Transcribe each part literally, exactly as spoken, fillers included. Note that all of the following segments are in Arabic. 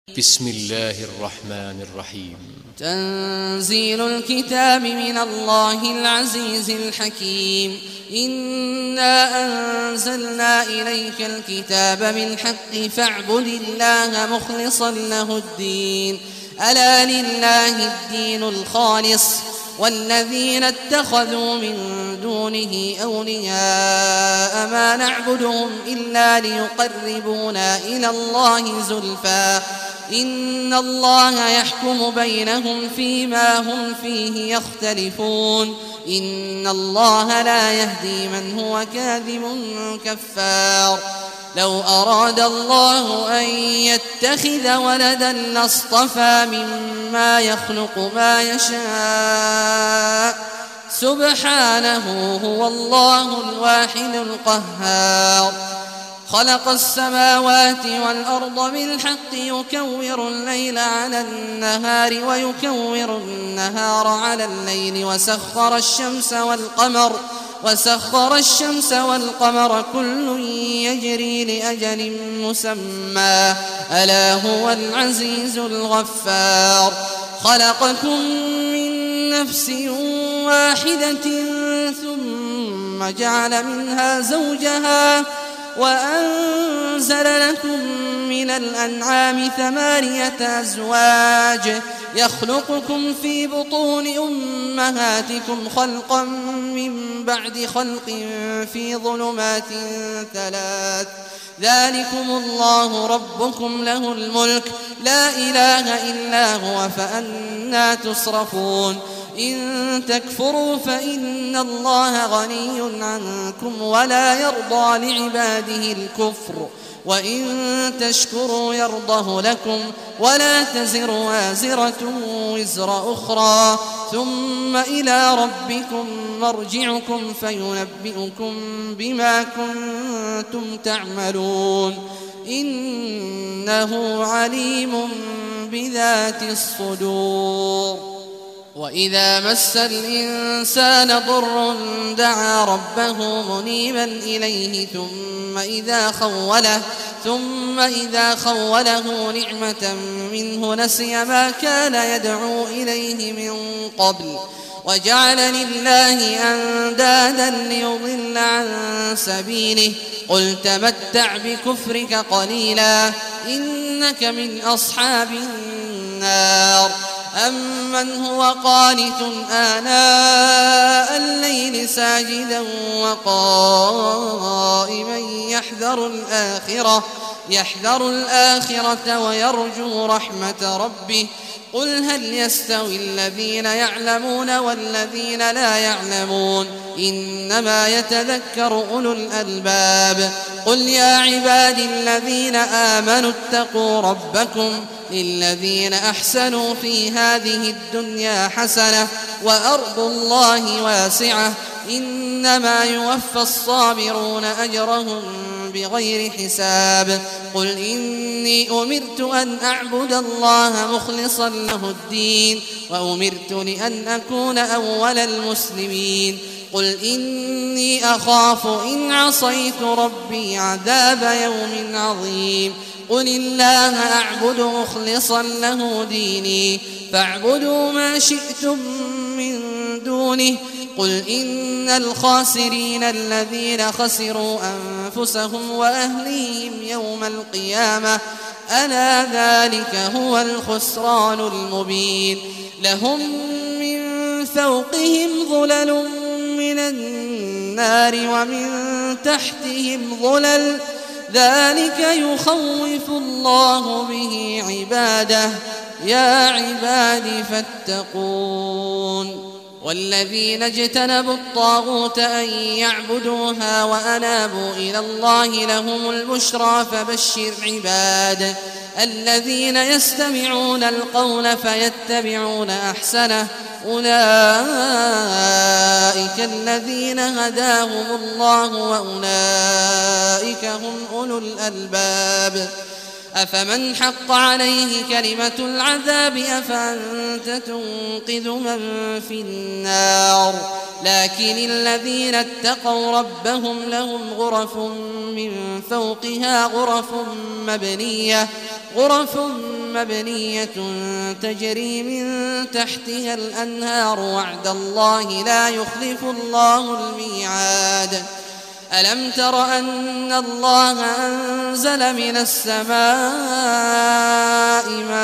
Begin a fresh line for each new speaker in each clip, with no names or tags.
بسم الله الرحمن الرحيم.
تنزيل الكتاب من الله العزيز الحكيم. إنا أنزلنا إليك الكتاب بالحق فاعبد الله مخلصا له الدين. ألا لله الدين الخالص والذين اتخذوا من دونه أولياء ما نعبدهم إلا ليقربونا إلى الله زلفى إن الله يحكم بينهم فيما هم فيه يختلفون. إن الله لا يهدي من هو كاذب كفار. لو أراد الله أن يتخذ ولدا لاصطفى مما يخلق ما يشاء سبحانه هو الله الواحد القهار. خلق السماوات والأرض بالحق يكور الليل على النهار ويكور النهار على الليل وسخر الشمس والقمر وسخر الشمس والقمر كل يجري لأجل مسمى ألا هو العزيز الغفار. خلقكم من نفس واحدة ثم جعل منها زوجها وأنزل لكم من الأنعام ثمانية أزواج يخلقكم في بطون أمهاتكم خلقا من بعد خلق في ظلمات ثلاث ذلكم الله ربكم له الملك لا إله إلا هو فأنى تصرفون. إن تكفروا فإن الله غني عنكم ولا يرضى لعباده الكفر وإن تشكروا يرضه لكم ولا تزر وازرة وزر أخرى ثم إلى ربكم مرجعكم فينبئكم بما كنتم تعملون إنه عليم بذات الصدور. وإذا مس الإنسان ضر دعا ربه منيبا إليه ثم إذا خوله ثم إذا خوله نعمة منه نسي ما كان يدعو إليه من قبل وجعل لله أندادا ليضل عن سبيله قل تمتع بكفرك قليلا إنك من أصحاب النار. أمن هو قانت آناء الليل ساجدا وقائما يحذر الآخرة يحذر الآخرة ويرجو رحمة ربه قل هل يستوي الذين يعلمون والذين لا يعلمون إنما يتذكر أولو الألباب. قل يا عبادي الذين آمنوا اتقوا ربكم للذين أحسنوا في هذه الدنيا حسنة وأرض الله واسعة إنما يوفى الصابرون أجرهم بغير حساب. قل إني أمرت أن أعبد الله مخلصا له الدين وأمرت لأن أكون أول المسلمين. قل إني أخاف إن عصيت ربي عذاب يوم عظيم. قل الله أعبد مخلصا له ديني فاعبدوا ما شئتم من دونه. قل إن الخاسرين الذين خسروا أنفسهم وأهليهم يوم القيامة ألا ذلك هو الخسران المبين. لهم من فوقهم ظلل من النار ومن تحتهم ظلل ذلك يخوف الله به عباده يا عباد فاتقون. والذين اجتنبوا الطاغوت أن يعبدوها وأنابوا إلى الله لهم البشرى فبشر عباد الذين يستمعون القول فيتبعون أحسنه أولئك الذين هداهم الله وأولئك هم أولو الألباب. أفمن حق عليه كلمة العذاب أفأنت تنقذ من في النار لكن الذين اتقوا ربهم لهم غرف من فوقها غرف مبنية غرف مبنية تجري من تحتها الأنهار وعد الله لا يخلف الله الميعاد ألم تر أن الله أنزل من السماء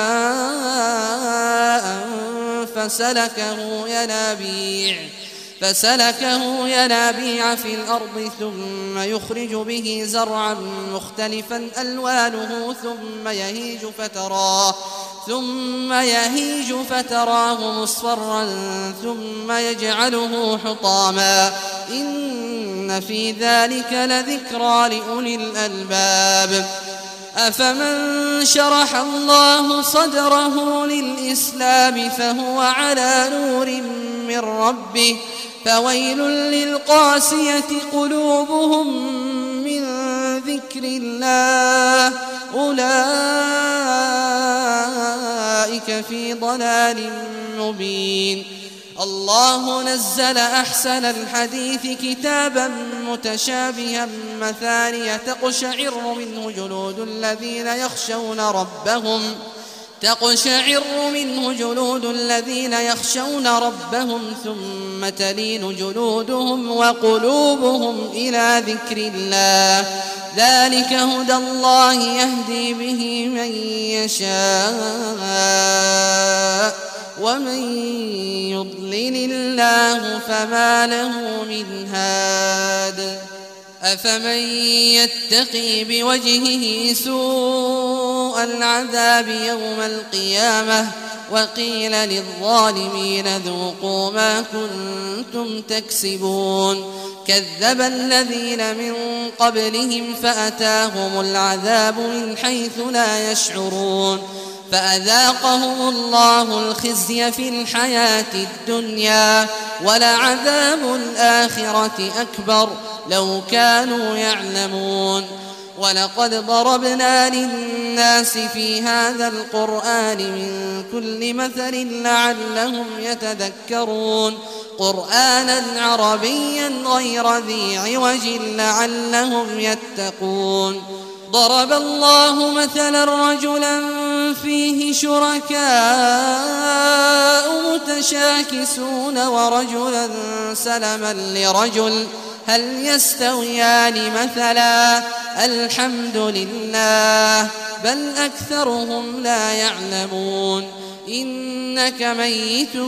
ماء فسلكه ينابيع فسلكه ينابيع في الأرض ثم يخرج به زرعا مختلفا ألوانه ثم يهيج فتراه ثم يهيج فتراه مصفرا ثم يجعله حطاما إن في ذلك لذكرى لأولي الألباب أفمن شرح الله صدره للإسلام فهو على نور من ربه فويل للقاسية قلوبهم من ذكر الله أولئك في ضلال مبين الله نزل أحسن الحديث كتابا متشابها مثانية تقشعر منه جلود الذين يخشون ربهم تقشعر منه جلود الذين يخشون ربهم ثم تلين جلودهم وقلوبهم إلى ذكر الله ذلك هدى الله يهدي به من يشاء ومن يضلل الله فما له من هاد أفمن يتقي بوجهه سوء العذاب يوم القيامة وقيل للظالمين ذوقوا ما كنتم تكسبون كذب الذين من قبلهم فأتاهم العذاب من حيث لا يشعرون فأذاقهم الله الخزي في الحياة الدنيا ولعذاب الآخرة أكبر لو كانوا يعلمون ولقد ضربنا للناس في هذا القرآن من كل مثل لعلهم يتذكرون قرآنا عربيا غير ذي عوج لعلهم يتقون ضرب الله مثلا رجلا فيه شركاء متشاكسون ورجلا سلما لرجل هل يستويان مثلا الحمد لله بل أكثرهم لا يعلمون إنك ميت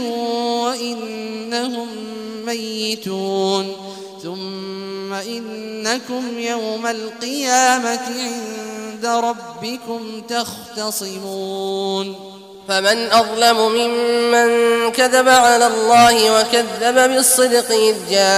وإنهم ميتون ثم إنكم يوم القيامة عند ربكم تختصمون
فمن أظلم ممن كذب على الله وكذب بالصدق إذ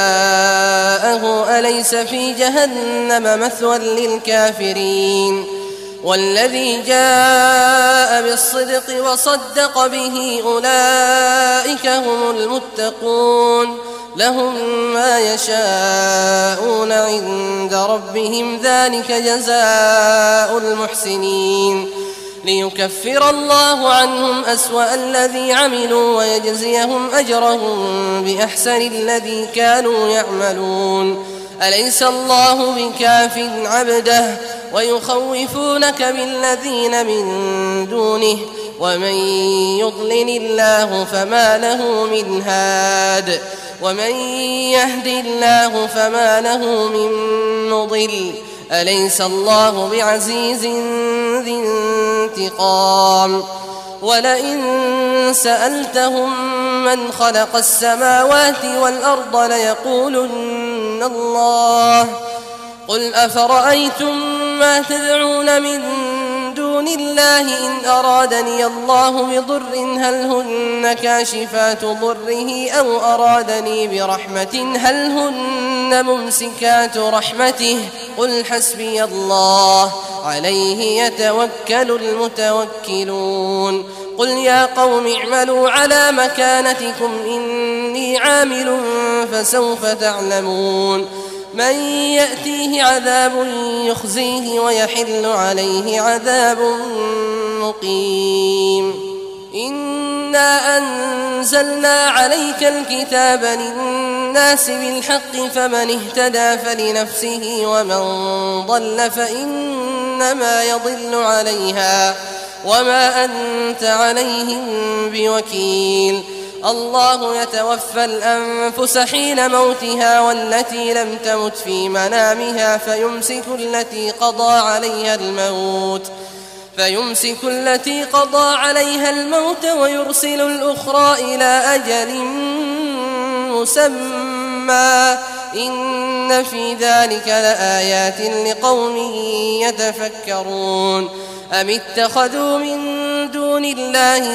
جاءه أليس في جهنم مثوى للكافرين والذي جاء بالصدق وصدق به أولئك هم المتقون لهم ما يشاءون عند ربهم ذلك جزاء المحسنين ليكفر الله عنهم أسوأ الذي عملوا ويجزيهم أجرهم بأحسن الذي كانوا يعملون أليس الله بكاف عبده ويخوفونك بالذين من دونه ومن يضلل الله فما له من هاد ومن يهد الله فما له من مضل أليس الله بعزيز ذي انتقام ولئن سألتهم من خلق السماوات والأرض ليقولن الله قل أفرأيتم ما تدعون من دون الله إن أرادني الله بضر هل هن كاشفات ضره أو أرادني برحمة هل هن ممسكات رحمته قل حسبي الله عليه يتوكل المتوكلون قل يا قوم اعملوا على مكانتكم إني عامل فسوف تعلمون من يأتيه عذاب يخزيه ويحل عليه عذاب مقيم إنا أنزلنا عليك الكتاب للناس بالحق فمن اهتدى فلنفسه ومن ضل فإنما يضل عليها وما أنت عليهم بوكيل الله يتوفى الأنفس حين موتها والتي لم تمت في منامها فيمسك التي قضى عليها الموت فيمسك التي قضى عليها الموت ويرسل الأخرى إلى أجل مسمى إن في ذلك لآيات لقوم يتفكرون أم اتخذوا من دون الله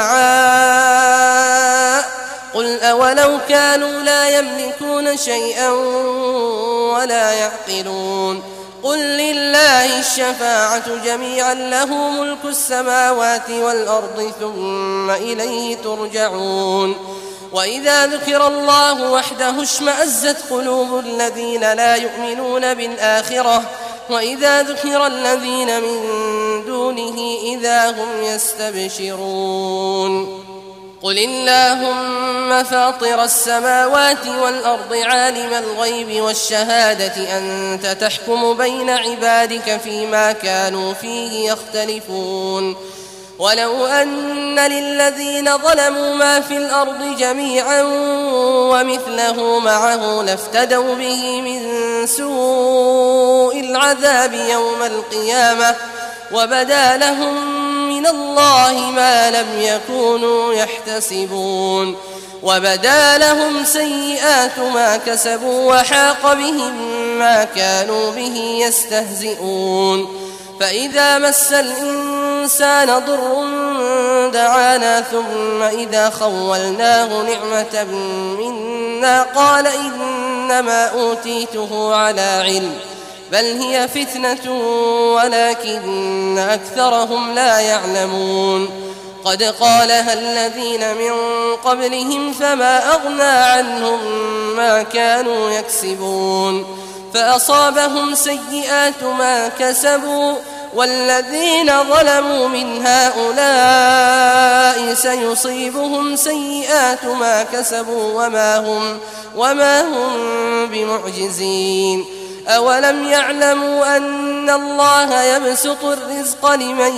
شفعاء قل أولو كانوا لا يملكون شيئا ولا يعقلون قل لله الشفاعة جميعا له ملك السماوات والأرض ثم إليه ترجعون وإذا ذكر الله وحده اشمأزت قلوب الذين لا يؤمنون بالآخرة وإذا ذكر الذين من دونه إذا هم يستبشرون قل اللهم فاطر السماوات والأرض عالم الغيب والشهادة أنت تحكم بين عبادك فيما كانوا فيه يختلفون ولو أن للذين ظلموا ما في الأرض جميعا ومثله معه لافتدوا به من سوء العذاب يوم القيامة وبدا لهم من الله ما لم يكونوا يحتسبون وبدا لهم سيئات ما كسبوا وحاق بهم ما كانوا به يستهزئون فإذا مس الإنسان ضر دعانا ثم إذا خولناه نعمة منا قال إنما أوتيته على علم بل هي فتنة ولكن أكثرهم لا يعلمون قد قالها الذين من قبلهم فما أغنى عنهم ما كانوا يكسبون فأصابهم سيئات ما كسبوا والذين ظلموا من هؤلاء سيصيبهم سيئات ما كسبوا وما هم, وما هم بمعجزين أولم يعلموا أن الله يبسط الرزق لمن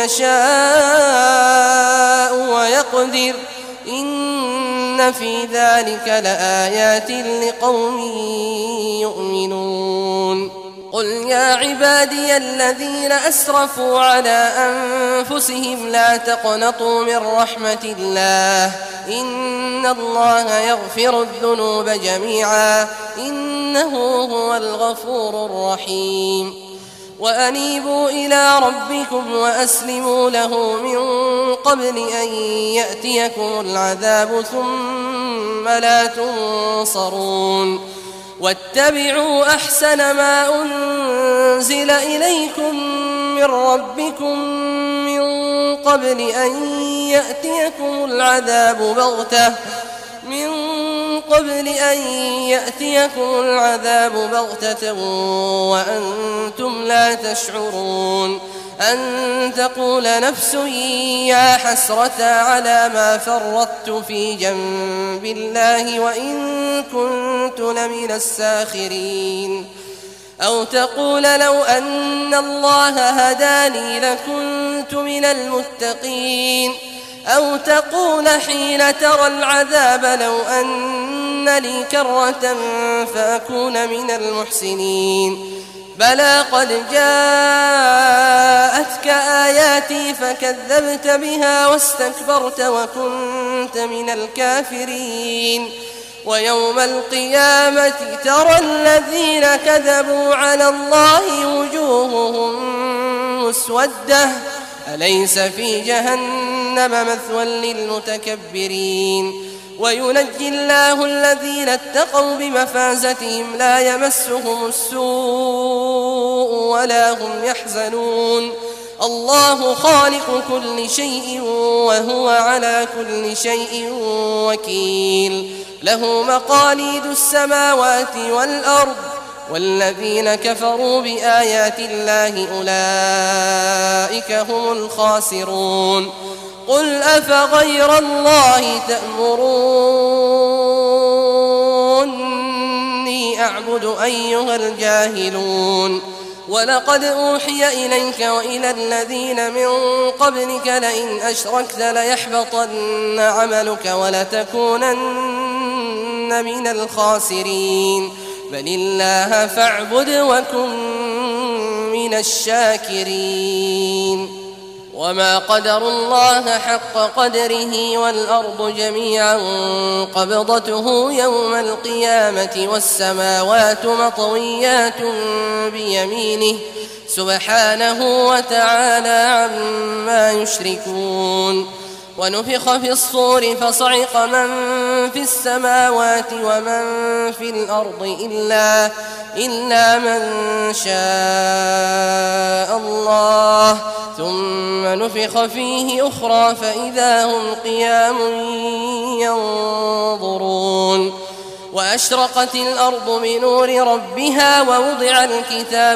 يشاء ويقدر إن في ذلك لآيات لقوم يؤمنون قل يا عبادي الذين أسرفوا على أنفسهم لا تقنطوا من رحمة الله إن الله يغفر الذنوب جميعا إنه هو الغفور الرحيم وأنيبوا إلى ربكم وأسلموا له من قبل أن يأتيكم العذاب ثم لا تنصرون واتبعوا أحسن ما أنزل إليكم من ربكم من قبل أن يأتيكم العذاب بغتة من قبل أن يأتيكم العذاب بغتة وأنتم لا تشعرون أن تقول نفس يا حسرة على ما فرطت في جنب الله وإن كنت لمن الساخرين أو تقول لو أن الله هداني لكنت من المتقين أو تقول حين ترى العذاب لو أن لي كرة فأكون من المحسنين بلى قد جاءتك آياتي فكذبت بها واستكبرت وكنت من الكافرين ويوم القيامة ترى الذين كذبوا على الله وجوههم مسودة أليس في جهنم مثوى للمتكبرين وينجي الله الذين اتقوا بمفازتهم لا يمسهم السوء ولا هم يحزنون الله خالق كل شيء وهو على كل شيء وكيل له مقاليد السماوات والأرض والذين كفروا بآيات الله أولئك هم الخاسرون قل أفغير الله تأمروني أعبد أيها الجاهلون ولقد أوحي إليك وإلى الذين من قبلك لئن أشركت ليحبطن عملك ولتكونن من الخاسرين بل الله فاعبد وكن من الشاكرين وما قدروا الله حق قدره والأرض جميعا قبضته يوم القيامة والسماوات مطويات بيمينه سبحانه وتعالى عما يشركون ونفخ في الصور فصعق من في السماوات ومن في الأرض إلا, إلا من شاء الله ثم نفخ فيه أخرى فإذا هم قيام ينظرون وأشرقت الأرض بنور ربها ووضع الكتاب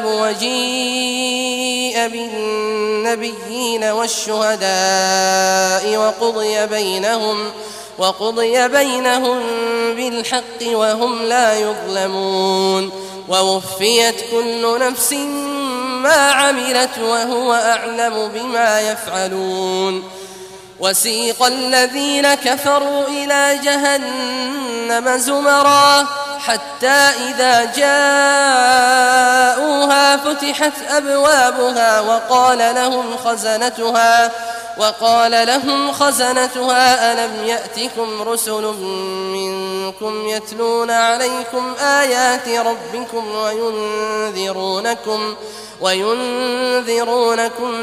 وجيء بالنبيين والشهداء وقضي بينهم وقضي بينهم بالحق وهم لا يظلمون ووفيت كل نفس ما عملت وهو أعلم بما يفعلون وسيق الذين كفروا إلى جهنم زمرا حتى إذا جاءوها فتحت أبوابها وقال لهم خزنتها وقال لهم خزنتها ألم يأتكم رسل منكم يتلون عليكم آيات ربكم وينذرونكم وينذرونكم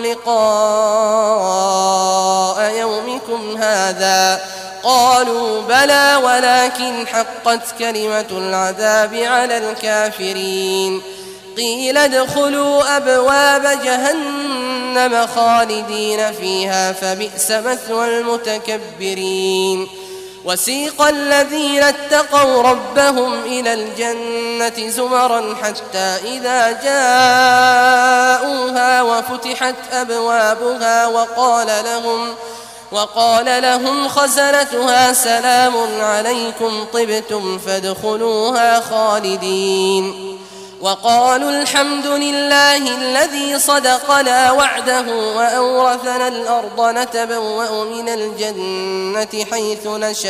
لقاء يومكم هذا قالوا بلى ولكن حقت كلمة العذاب على الكافرين قيل ادخلوا أبواب جهنم خالدين فيها فبئس مثوى المتكبرين وسيق الذين اتقوا ربهم إلى الجنة زمرا حتى إذا جاءوها وفتحت أبوابها وقال لهم وقال لهم خزنتها سلام عليكم طبتم فادخلوها خالدين وقالوا الحمد لله الذي صدقنا وعده وأورثنا الأرض نتبوأ من الجنة حيث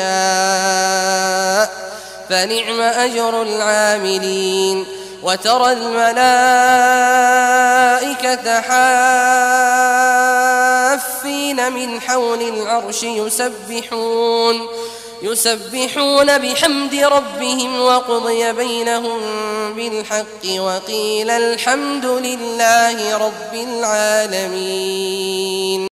نشاء فنعم أجر العاملين وترى الملائكة حافين من حول العرش يسبحون يسبحون بحمد ربهم وقضي بينهم بالحق وقيل الحمد لله رب العالمين.